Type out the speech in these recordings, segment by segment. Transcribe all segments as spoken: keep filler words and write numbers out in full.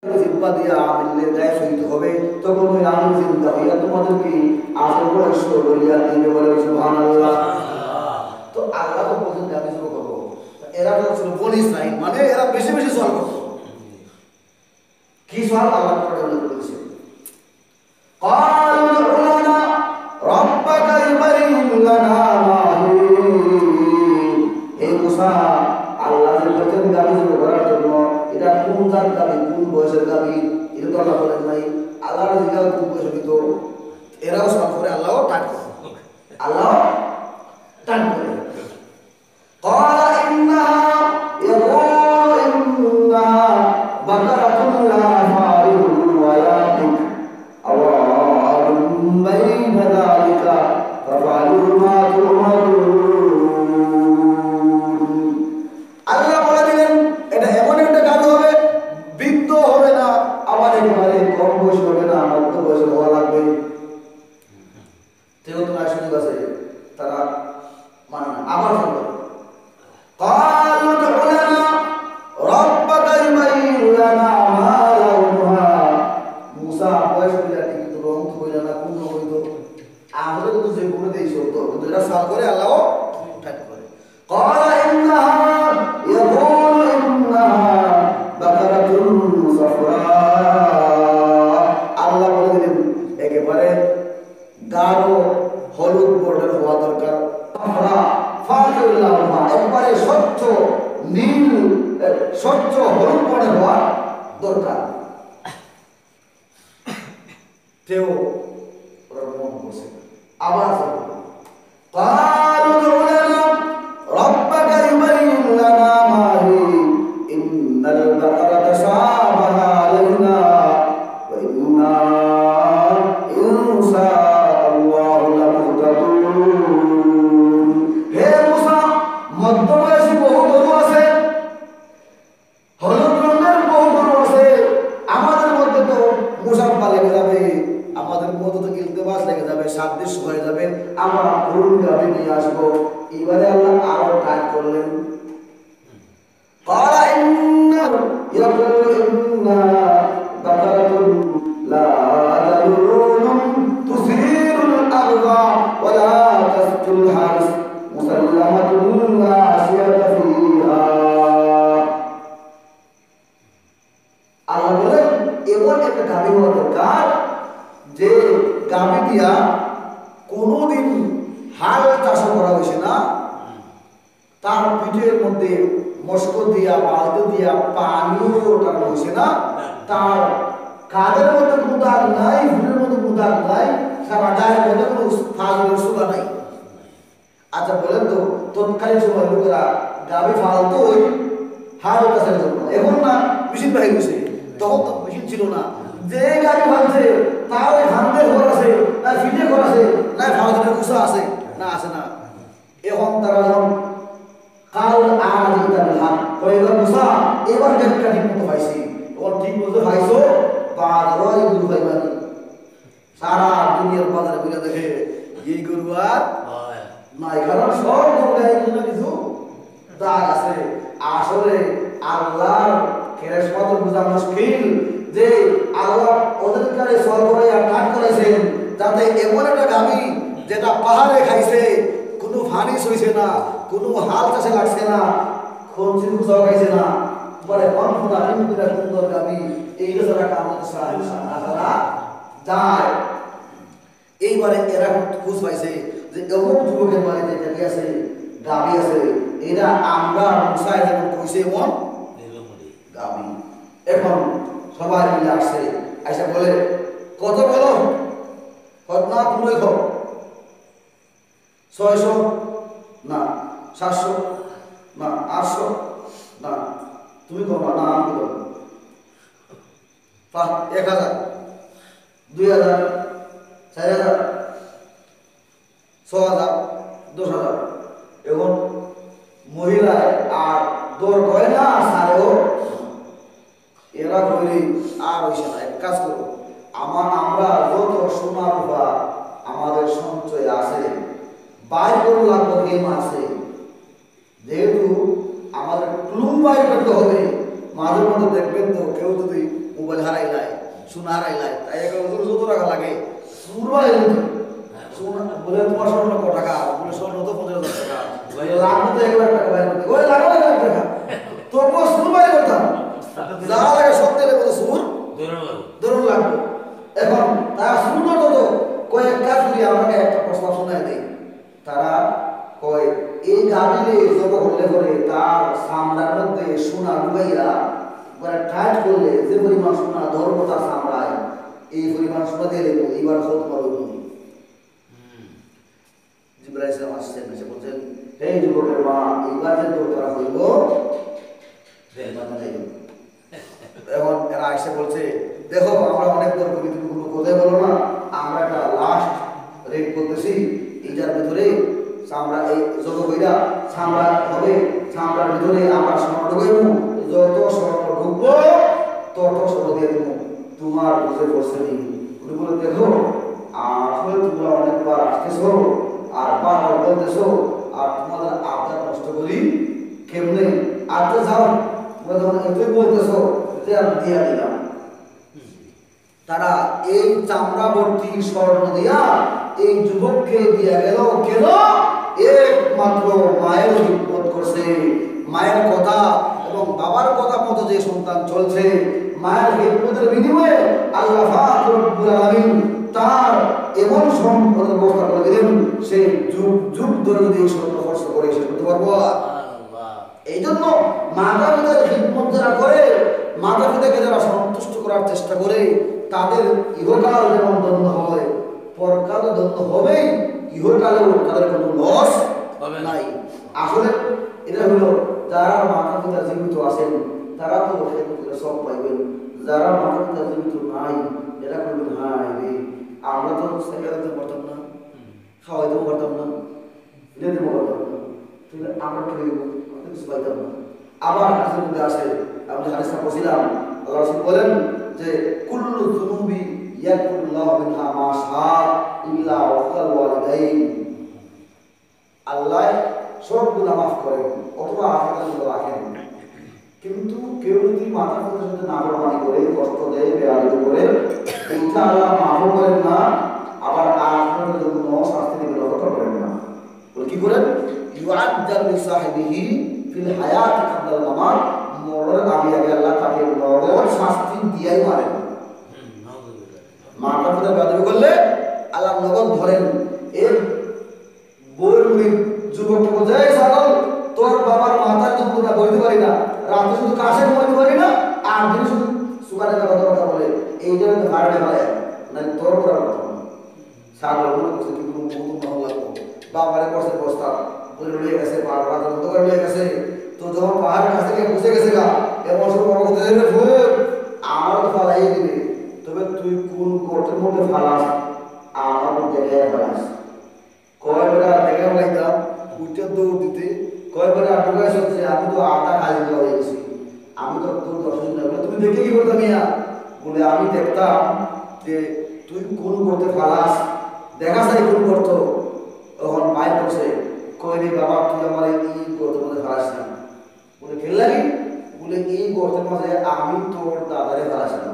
জিব্বা দিয়া আমিলের গায়ে শহীদ হবে, তখন ওই আমিল জিন্দা হইয়া তোমাদেরকে আসল বয়স বলিয়া দিবে, বলে সুবহানাল্লাহ। তো আল্লাহ তো বলছেন আমি শুরু করবো, এরা তো ছিল বনি ইসরাইল, মানে এরা বেশি বেশি সওয়াল করতো। কি সওয়াল আল্লাহ তাআলা বলেছে, قالوا ادع لنا ربك يبين لنا ما هي। হে মুসা, আল্লাহ যে বলেছেন গাবি শুরু করার জন্য, এটা কোন জাত গাবি, কোন বয়সের গাবি, এটা তো আল্লাহ বলেন নাই। আল্লাহর জিজ্ঞাসা কোন বয়সে দিত, এরাও সব করে আল্লাহ টান করে, আল্লাহ টান করে। قال إنها يقول إنها بقرة لا فارغ ولا بكر أوان بين ذلك فافعلوا ما تؤمرون। আল্লাহ বলে দিলেন এটা এমন একটা গাভী হবে, বৃদ্ধ হবে না, আবার একেবারে কম বয়স হবে না, মধ্য বয়সে হওয়া লাগবে। তেও তো রাশিদ আছে, তারা মানে না, আবার বলবে قالوا ادع لنا ربك يبين لنا ما لونها। মুসা বয়স হইলা কিন্তু রং তো হইলা না, কোন হইতো আমরা তো যে বলে দেইছো তো কিন্তু এটা সাল করে আল্লাহ ঠিক করে। قال انها يقول انها بقرة صفراء। আল্লাহ বলে দিলেন একেবারে গাঢ় হলুদ বর্ণের হওয়া দরকার, একবারে স্বচ্ছ নীল স্বচ্ছ হলুদ বর্ণের হওয়া দরকার। তেও ওরা মন করছে, আবার قالوا ادع لنا ربك يبين لنا ما هي إن البقرة تشابه علينا وإنا إن شاء الله لمهتدون। হে মুসা, মধ্যবয়সী বহু গরু আছে, হলুদ রঙের বহু গরু আছে, আমাদের মধ্যে তো মুসাফা লেগে যাবে, আমাদের মধ্যে তো ইলতেবাস লেগে যাবে, সাদৃশ্য হয়ে যাবে, আমরা গরুর গাভী নিয়ে আসবো। এবারে আল্লাহ আরো টাইট করলেন, قال إنه يقول إنها بقرة لا ذلول تثير الأرض ولا تسقي الحرث مسلمة لا شية فيها। আল্লাহ বলেন এমন একটা গাভী হওয়া দরকার যে গাভী দিয়া কোনোদিন হাল চাষ করা হয়েছে না, তার পিঠের মধ্যে মস্ক দিয়া বালতি দিয়া পানিও টানা হয়েছে না, তার কাদের মধ্যে কোনো দাগ নাই, ফুলের মধ্যে কোনো দাগ নাই, সারা গায়ের মধ্যে কোনো ফাজলের সুগা নাই। আচ্ছা বলেন তো, তৎকালীন সময় লোকেরা গাভী ফালতো ওই হাল চাষের জন্য, এখন না মেশিন বাহির হয়েছে, তখন তো মেশিন ছিল না। যে গাভী ফালছে তার ওই হান্দের ঘর আছে, না ফিটে ঘর আছে, না ফালতের কুসা আছে, না আছে না। এখন তারা যখন কাল আর দিতাম হাত কয়েকবার মুসা এবার ব্যাগটা ঠিক মতো পাইছি, ওর ঠিক মতো পাইছো বাজারই গরু পাইবানি, সারা দুনিয়ার বাজারে ঘুরে দেখে এই গরু আর নাই, কারণ সব গরু গায়ে কিছু না কিছু দাগ আছে। আসলে আল্লাহর কেরেশমত বোঝা মুশকিল যে আল্লাহ ওদের কাছে সওয়াল করে আর কাট করেছেন যাতে এমন একটা গাভী যেটা পাহাড়ে খাইছে, কোনো ফানিস হইছে না, কোনো হাল চাষে লাগছে না, খনসি খুঁজাও খাইছে না, বলে কনফুনা তিনগুলা সুন্দর গাভী, এই ছাড়া কামত সারা যায়। এইবারে এরা খুঁজ পাইছে যে এমন যুবকের বাড়িতে গাভী আছে, গাভী আছে, এরা আমরা মুসায় যেমন কইছে এমন গাভী। এখন সবাই মিলে আসছে, আইসা বলে কত বলো, কত না তুমি লেখো, ছয়শো না, সাতশো না, আটশো না, তুমি করো না, আমি করো, এক হাজার, দুই হাজার, চার হাজার, ছ হাজার, দশ হাজার। এখন মহিলায় আর দর কয় না, সারেও এরা কইলে আর হইছে না, এক কাজ করো, আমার আমরা যত সোনা রূপা আমাদের সঞ্চয় আছে বাইর করে লাগবে, গেম আছে, যেহেতু আমাদের ক্লু বাইর করতে হবে, মাঝে মাঝে দেখবেন তো কেউ যদি মোবাইল হারাইলাই সোনা হারাইলাই তাই একটা যত টাকা লাগে সুরবাই সোনা বলে তোমার স্বর্ণ কত টাকা বলে স্বর্ণ তো পঞ্চাশ হাজার টাকা লাগবে তো এক লাখ টাকা বাইর করতে ওই লাগবে এক লাখ টাকা তবুও সুর বাইর করতাম যা লাগে সব দিলে কত সুর ধরুন লাগবে এখন তারা সুর তো কয়েক কাজ যদি আমাকে একটা প্রস্তাব শোনায় দেয় তারা কয় এই গাবিলে জব করলে করে তার সামরার মধ্যে সোনা ঢুকাইয়া মানে টাইট করলে যে পরিমাণ সোনা ধরবো তার সামরায় এই পরিমাণ সোনা দিয়ে দেবো এইবার হত মারব জিব্রাইল ইসলাম আসছেন এসে বলছেন হে যুবকের মা এইবার যে তোর করা হইব এখন এরা এসে বলছে দেখো আমরা অনেক দর করি তুমি কোনো কথাই বলো না আমরা একটা লাস্ট রেট করতেছি এইটার ভিতরে সামরা এই যত কইরা সামরা হবে সামরার ভিতরে আমরা স্বর্ণ ঢুকাইব যত স্বর্ণ ঢুকবো তত স্বর্ণ দিয়ে দেব তোমার বুঝে বসে নি উনি বলে দেখো আসলে তোমরা অনেকবার আসতেছো আর বারবার বলতেছো আর তোমাদের আবদার নষ্ট করি কেমনে আজকে যাও তোমরা যখন এতই বলতেছো যে আমি দিয়া দিলাম তারা এই চামড়া ভর্তি স্বর্ণ দিয়া এই যুবককে দিয়া গেল কেন একমাত্র মায়ের হিম্মত করছে মায়ের কথা এবং বাবার কথা মতো যে সন্তান চলছে মায়ের হিম্মতের বিনিময়ে আল্লাহ পাক রব্বুল আলামিন তার এমন সম্পদের ব্যবস্থা করে দিলেন সে যুগ যুগ ধরে যদি এই স্বর্ণ খরচ করে সে করতে পারবো এই জন্য মাতা পিতার হিম্মত যারা করে মাতা পিতাকে যারা সন্তুষ্ট করার চেষ্টা করে তাদের ইহকাল যেমন ধন্য হয় পরকাল ধন্য হবেই ইহকালেও তাদের কোনো লস হবে নাই আসলে এটা হলো যারা মাতা পিতা জীবিত আছেন তারা তো সেক্ষেত্রে সব পাইবেন যারা মাতা পিতা জীবিত নাই এরা করবেন হাই রে আমরা তো সাইকেল দিতে পারতাম না খাওয়াইতেও পারতাম না যেতেও পারতাম না তাহলে আমরা কি কিছু পাইতাম না আবার হাদিসের মধ্যে আসে আমি হাদিসটা পড়ছিলাম আল্লাহ রাসূল বলেন যে কুল্লু যুনুবি ইয়াকুল্লাহু মিনহা মা শা ইল্লা ওয়াকাল ওয়ালিদাইন আল্লাহ সব গুনাহ মাফ করেন অথবা আখিরাতে রাখেন কিন্তু কেউ যদি মাতা পিতার সাথে নাফরমানি করে কষ্ট দেয় বেয়াদবি করে এইটা আল্লাহ মাফ করেন না আবার আখিরাতে জন্য শাস্তি দিবেন রক্ষা করেন না বলে কি করেন ইউআজ্জাল লিসাহিবিহি ফিল হায়াত কাবলাল মামাত মরণের আগে আগে আল্লাহ তাকে নগদ শাস্তি দিয়াই মারেন মাতা পিতা বেয়াদবি করলে আল্লাহ নগদ ধরেন এর বই যুবককে বোঝায় ছাগল তোর বাবার মাথার যন্ত্রণা বইতে পারি না রাতে শুধু কাশে ঘুমাইতে পারি না আর দিন শুধু সুগারের কথা কথা বলে এইটা কিন্তু হারড়ে ফেলে না তোর করার কথা ছাগল মনে করছে কিন্তু নতুন ভালো লাগবো বাবারে করছে বস্তা বলে লয়ে গেছে পাহাড় রাত মতো করে লয়ে গেছে তো যখন পাহাড়ের কাছে গিয়ে বসে গেছে গা এমন সব বড় কথা দেবে ভূত আমার তো ফালাই দিবে তবে তুই কোন গর্তের মধ্যে ফালাস আমার দেখে ফেলাস কয়বার দেখে ফেলাইতাম উঠে দৌড় দিতে কয়বার আটকা শুনছে আমি তো আটা খালি দেওয়া হয়ে গেছি আমি তো তোর দর্শন না বলে তুমি দেখে কি করতাম ইয়া বলে আমি দেখতাম যে তুই কোন করতে ফালাস দেখা যায় কোন করতো তখন মায়ের বসে কয় রে বাবা তুই আমার এই গর্তের মধ্যে ফালাস না বলে খেল লাগি বলে এই গর্তের মাঝে আমি তোর দাদারে ফালাসলাম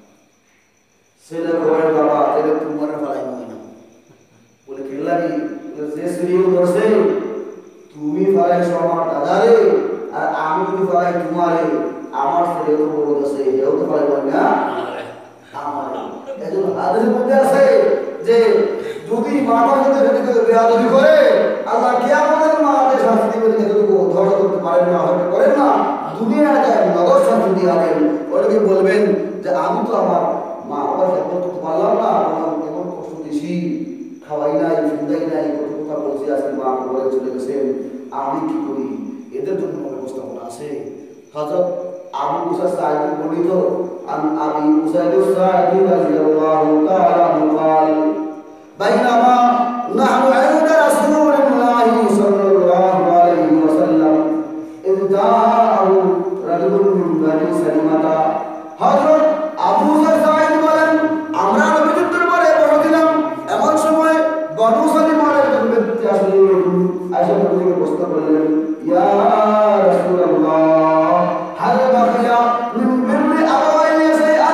ছেলে কয় বাবা তাহলে তোমার ফালাই নয় না বলে খেল লাগি যে সিরিয়াল ধরছে তুমি ফালাইছ আমার দাদারে আর আমি যদি ফালাই তোমারে আমার ছেলে তো বড় আছে এও তো ফালাই না আমার এজন্য হাদিসের মধ্যে আছে যে যদি মাতা পিতা বেয়াদবি করে আল্লাহ কিয়ামতের মাঠে শাস্তি দিবেন এতটুকু ধৈর্য করতে পারেন না হতে পারেন না দুনিয়াতে নগদ শাস্তি দিবেন ওটাকে বলবেন যে আমি তো আমার মা বাবার খেদমত করতে পারলাম না এমন কষ্ট দিছি খাওয়াই নাই ফিন্দাই নাই কত কথা বলছি আজকে মা বলে চলে গেছেন আমি কি করি এদের জন্য ব্যবস্থাপনা আছে হযরত আবু মুসা সাঈদ বর্ণিত আন আবি মুসাইদ সাঈদ রাদিয়াল্লাহু তাআলা আনহু قال بينما نحن عند رسول الله صلى الله عليه وسلم إذ جاءه رجل من بني سلمة হযরত আবু মুসা সাঈদ বলেন আমরা নবীর দরবারে বসেছিলাম এমন সময় বনু সালিমার একজন ব্যক্তি আসলে আয়েশা নবীকে প্রশ্ন করলেন ইয়া রাসূলুল্লাহ হাল বাকিয়া মিন বিররি আবাওয়াইনি শাইআন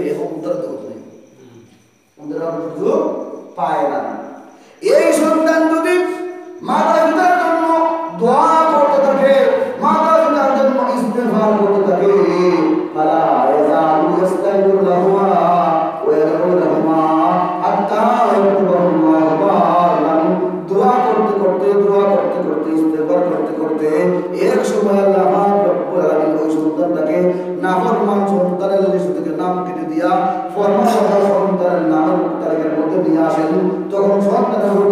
এখন উদ্ধার করতে নেই, উদ্ধার সুযোগ পায় না। এই সন্তান যদি মাতা পিতার জন্য দোয়া করতে থাকে, মাতা পিতার জন্য ইস্তেগফার করতে থাকে, ফালা ইয়াজালু ইস্তাগফিরু লাহুমা ওয়া ইয়াদউ লাহুমা হাত্তা ইয়াকুবুল্লাহু বারান। দোয়া করতে করতে দোয়া করতে করতে ইস্তেগফার করতে করতে এক সময় আল্লাহ রব্বুল আলামিন ওই সন্তানটাকে নাফরমান সন্তানের লিস্ট থেকে নাম কেটে দিয়া ফরমান সন্তানের নামের তালিকার মধ্যে নিয়ে আসেন। তখন সন্তানের